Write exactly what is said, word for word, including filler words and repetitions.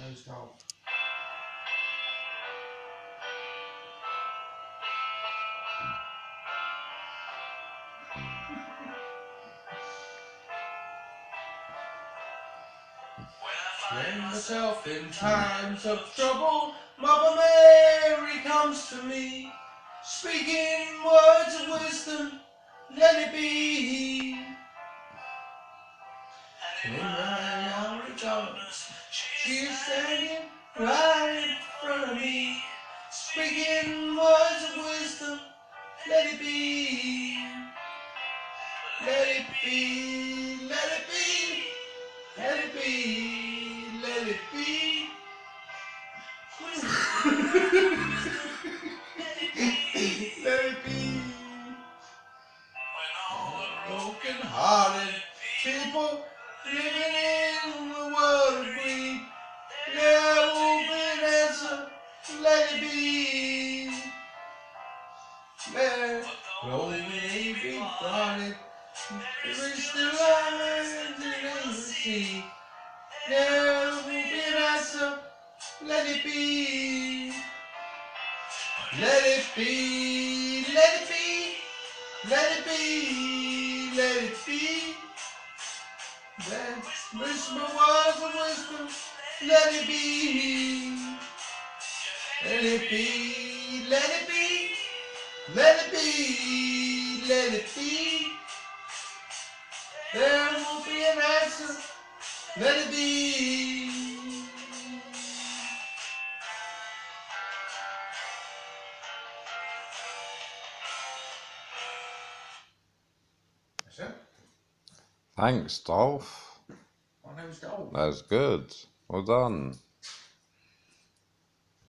Those Dolph. When myself in times of trouble, Mother Mary comes to me, speaking words of wisdom, let it be. And in my hour of darkness, she is standing right in front of me, speaking words of wisdom, let it be. Let it be, let it be, let it be, let it be. Let it be. When all the broken hearted people living in the world agree, there will be an answer. Let it be. Let though we may be parted, there is still land in the sea. There will be an answer. Let it be. Let it be. Let it be. Let it be. Let it be. Then whisper words of wisdom. Let it be. Let it be. Let it be. Let it be. Let it be. There will be an answer. Let it be. That's it. Thanks, Dolph. My name's Dolph. That's good. Well done.